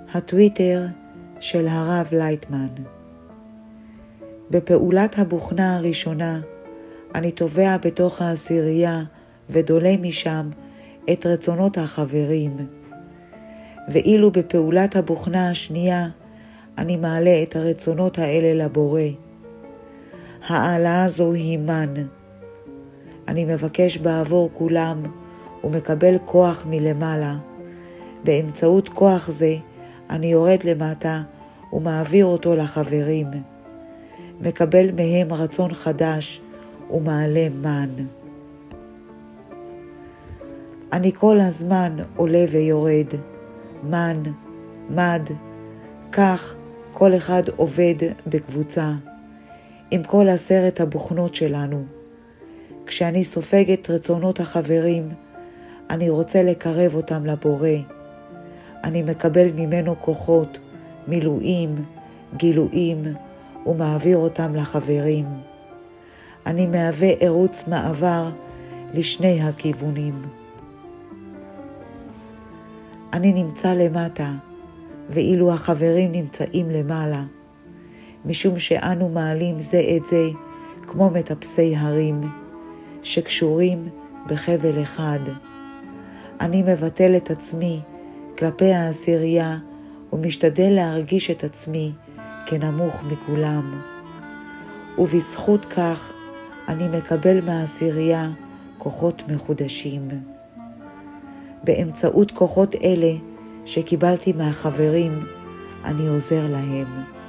הטוויטר של הרב לייטמן. בפעולת הבוכנה הראשונה אני תובע בתוך העשירייה ודולה משם את רצונות החברים, ואילו בפעולת הבוכנה השנייה אני מעלה את הרצונות האלה לבורא. העלה זו היא מן. אני מבקש בעבור כולם ומקבל כוח מלמעלה. באמצעות כוח זה אני יורד למטה ומעביר אותו לחברים. מקבל מהם רצון חדש ומעלה מן. אני כל הזמן עולה ויורד, מן, מד, כך כל אחד עובד בקבוצה, עם כל 10 הבוכנות שלנו. כשאני סופג את רצונות החברים, אני רוצה לקרב אותם לבורא. אני מקבל ממנו כוחות, מילואים, גילויים, ומעביר אותם לחברים. אני מהווה ערוץ מעבר לשני הכיוונים. אני נמצא למטה, ואילו החברים נמצאים למעלה, משום שאנו מעלים זה את זה כמו מטפסי הרים, שקשורים בחבל אחד. אני מבטל את עצמי כלפי העשירייה, ומשתדל להרגיש את עצמי כנמוך מכולם. ובזכות כך אני מקבל מהעשירייה כוחות מחודשים. באמצעות כוחות אלה שקיבלתי מהחברים, אני עוזר להם.